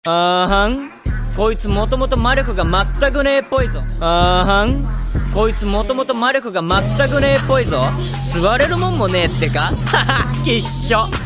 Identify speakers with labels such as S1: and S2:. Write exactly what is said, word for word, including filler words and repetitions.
S1: あーはん、こいつもともと魔力が全くねえっぽいぞ。あーはん、こいつもともと魔力が全くねえっぽいぞ。座れるもんもねえってか。はは、きっしょ。